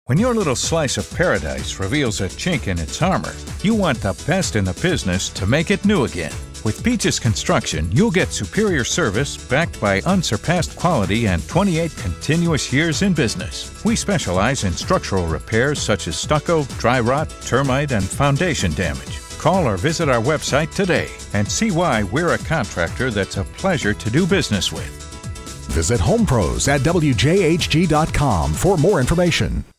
When your little slice of paradise reveals a chink in its armor, you want the best in the business to make it new again. With Peaches Construction, you'll get superior service backed by unsurpassed quality and 28 continuous years in business. We specialize in structural repairs such as stucco, dry rot, termite, and foundation damage. Call or visit our website today and see why we're a contractor that's a pleasure to do business with. Visit HomePros at WJHG.com for more information.